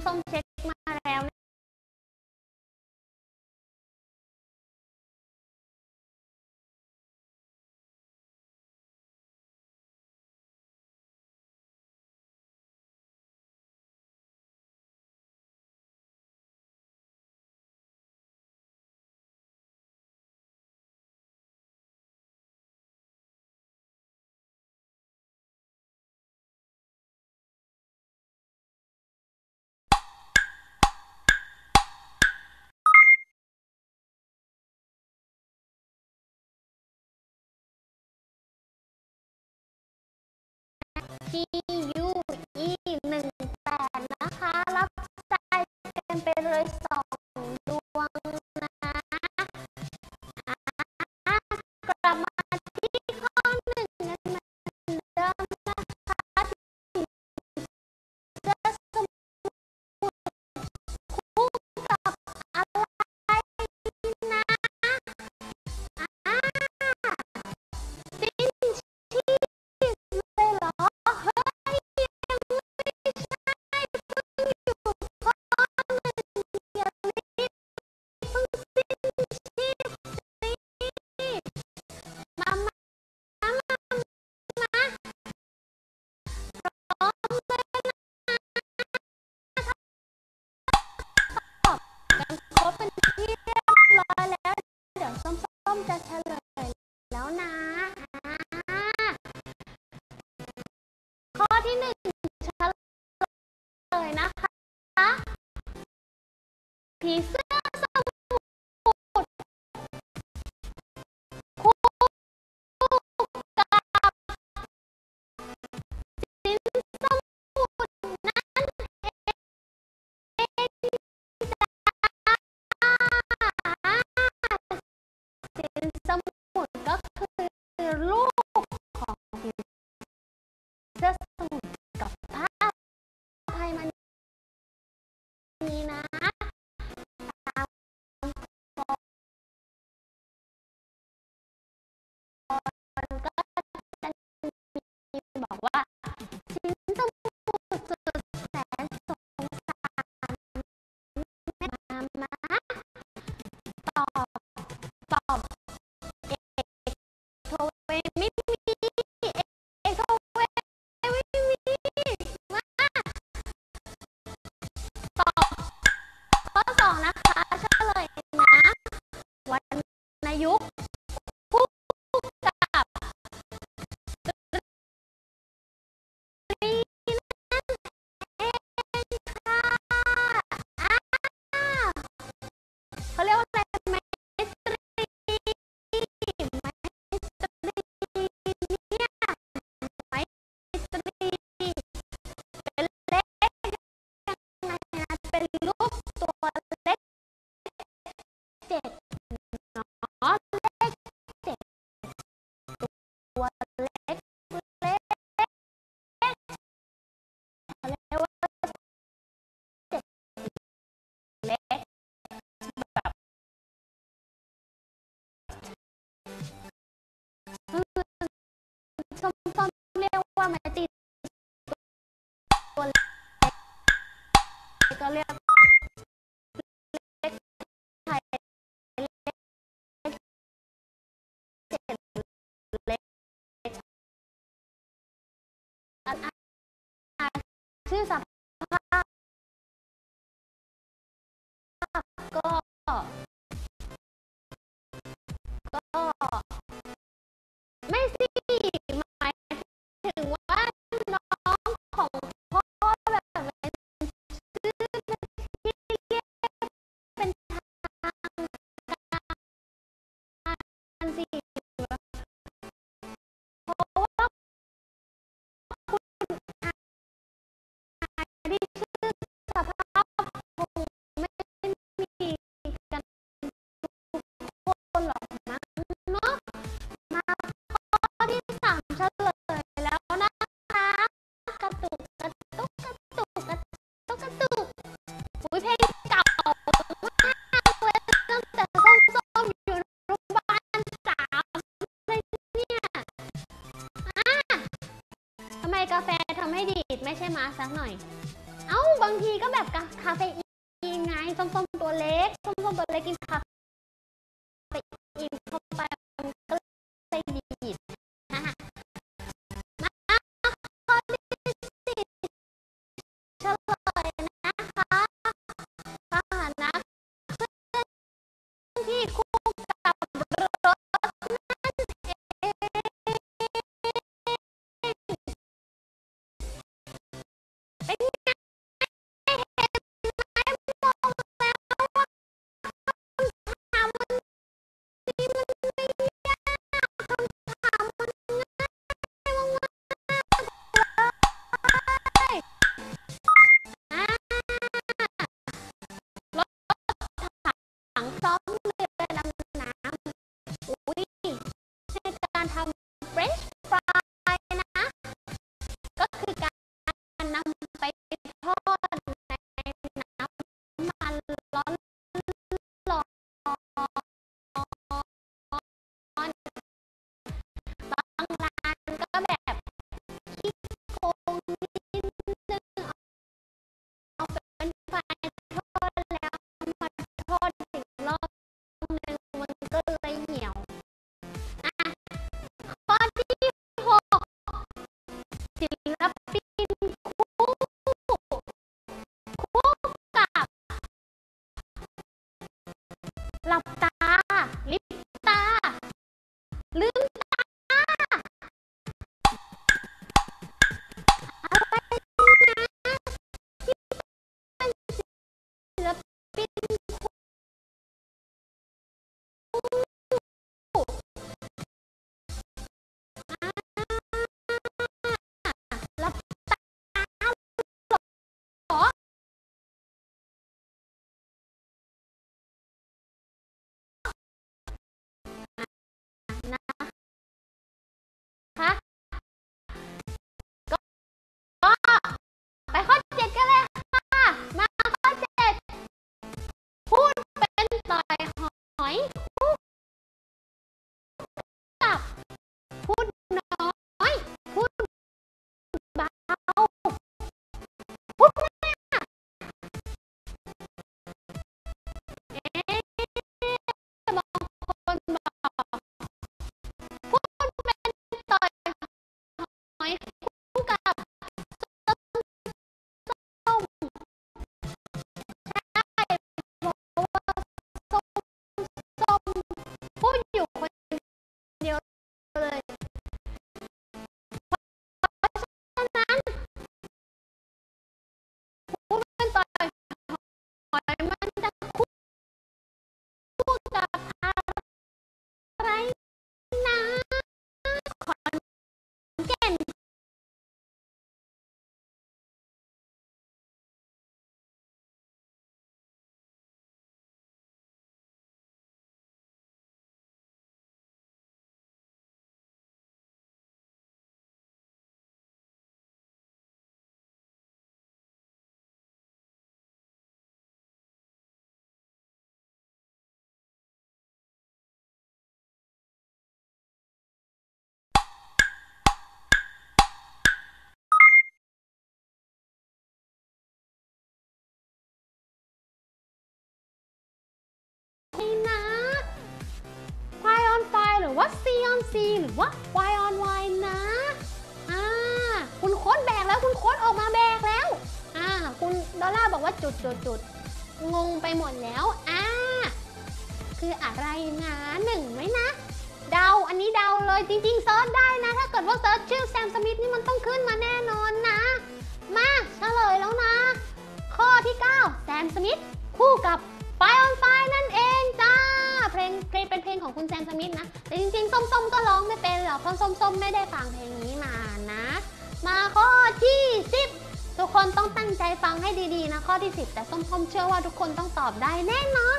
ส้มเช็คมาแล้วTUE18นะคะรับใจกันไปเลย2 ดวงนะกลับมาที่ข้อ1กันเหมือนเดิมนะคะเสื้อสมุดคู่กับอะไรนะสิ้นชีพเลยเหรอเฮ้ยยังไม่ใช่เพิ่งอยู่ข้อ1อย่ารีบเพิ่งสิ้นชีพสิมาพร้อมเลยตอบกันครบเป็นที่เรียบร้อยแล้ว เดี๋ยวส้มจะเฉลยแล้วนะข้อที่1เฉลยนะคะผีเสื้อสมุทรคู่กับสินสมุทรนั่นเองจ้าสินสมุทรก็คือรูปของผีเสื้อสมุทรกับภาพไทยมันนี้นะตามฟอนก็จะมีบอกว่าสินสมุทรสุดแสนสงสารแม่มาตอบเอกโทเวไม่มีเอกโทเวไม่มีมาตอบข้อ2นะคะเฉลยนะวรรณยุกต์คู่กับตรีนั่นเองค่ะเขาเรียกว่าอะไรไมตรีไมตรีเนี่ยไมตรีเป็นเลขยังไงนะเป็นรูปตัวเลข7เนาะเลข7ตัวเล็กเขาเรียกว่า7เล็กแบบส้มเรียกว่าไม้ตีตัวเล็กก็เรียกเลขไทยเลข7เล็กชื่อสภาพก็ไม่สิหมายถึงว่าน้องของพ่อแบบเป็นชื่อที่เรียกเป็นทางการสิเพราะว่าคุณที่ชื่อสภาพคงไม่มีกันทุกคนหรอกมั้งเนาะมาข้อที่3เฉลยแล้วนะคะกระตุกกระตุกกระตุกกระตุกกระตุกอุ้ยเพลงเก่ามากเลยตั้งแต่ส้มอยู่โรงพยาบาล3เลยเนี่ยทำไมกาแฟทำให้ดีดไม่ใช่มาสักหน่อยเอ้าบางทีก็แบบคาเฟอีนไงส้มๆตัวเล็กส้มๆตัวเล็กกินคาเฟอีนเข้าไปมันก็เลยดีดนะคะมาข้อที่สี่เฉลยนะคะพาหนะที่คู่กับรถนั่นเองเป็นไงเห็นไหมมองแล้วว่าคำถามวันนี้มันไม่ยากคำถามมันง่ายมากๆเลยอ่ารถถังพร้อมเรือดำน้ำอุ้ยในการทำเฟรนช์ฟรายนะก็คือการนำไปทอดในน้ำมันร้อนร้อนบางร้านก็แบบขี้โกงนิดนึงเอาเป็นไฟทอดแล้วมาทอดอีกรอบนึงมันก็เลยเหี่ยวอ่ะข้อที่หกศิลปินคู่กับหลับตาลิปตาลืมตาอะไรนะที่เป็นศิลปินคู่หลับตาเหรอนะคะก็ไปข้อเจ็ดกันเลยค่ะมาข้อเจ็ดพูดเป็นต่อยหอยคู่กับพูดน้อยพูดเบาพูดมากเอ๊ะบางคนบอกพูดเป็นต่อยหอยคู่กับส้มใช่เพราะว่าส้มพูดอยู่คนเดียวเลยเพราะฉะนั้นพูดเป็นต่อยหอยมันจะคู่กับอะไรนะขอนแก่นนี่นะ Why on Fire หรือว่า C on C หรือว่า Why on Y นะอ่าคุณโค้ดแบกแล้วคุณโค้ดออกมาแบกแล้วคุณดอลลาร์บอกว่าจุดงงไปหมดแล้วคืออะไรนะหนึ่งไหมนะเดาอันนี้เดาเลยจริงๆเซิร์ชได้นะถ้าเกิดว่าเซิร์ชชื่อแซมสมิธนี่มันต้องขึ้นมาแน่นอนนะมาเฉลยแล้วนะข้อที่9แซมสมิธคู่กับ Fire on Fire นั่นเองจ้าเพลงเป็นเพลงของคุณแซมสมิธนะแต่จริงๆส้มๆก็ร้องไม่เป็นหรอกเพราะส้มๆไม่ได้ฟังเพลงนี้มานะมาข้อที่10ทุกคนต้องตั้งใจฟังให้ดีๆนะข้อที่10แต่ส้มๆเชื่อว่าทุกคนต้องตอบได้แน่นอน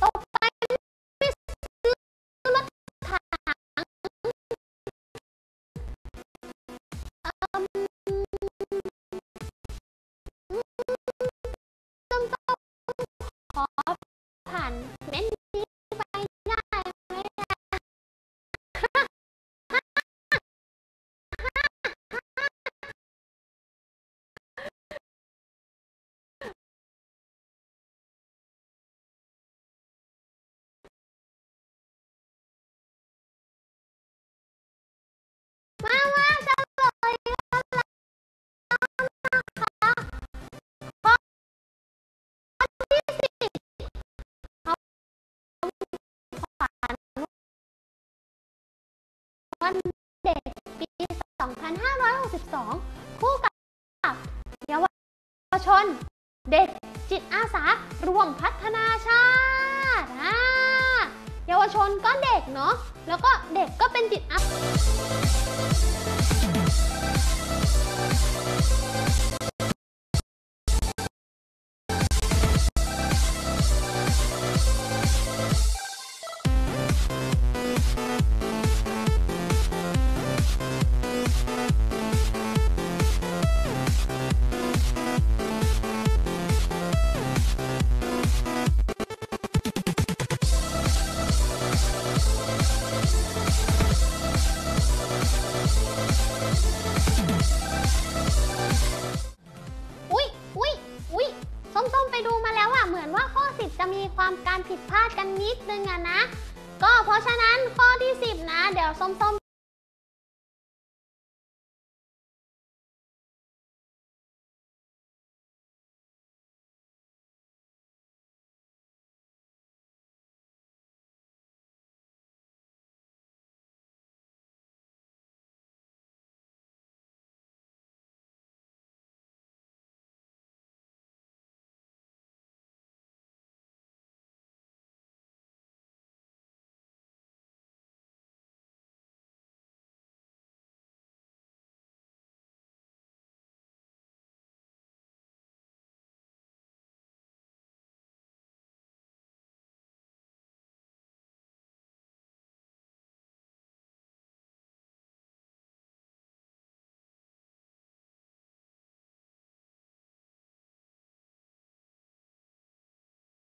ต่อไปไม่ซื้อรถถังส้มต้องขอผ่านเม้นนี้ไปได้ไหมมาเฉลยกันแล้วนะคะข้อที่10เขาขวัญวันเด็กปี 2562 คู่กับเยาวชนเด็กจิตอาสารวมพัฒนาชาติเยาวชนก็เด็กเนาะแล้วก็เด็กก็เป็นจิตอาสาอุ๊ยส้มๆไปดูมาแล้วอะเหมือนว่าข้อ10จะมีความการผิดพลาดกันนิดนึงอะนะก็เพราะฉะนั้นข้อที่10นะเดี๋ยวส้มๆ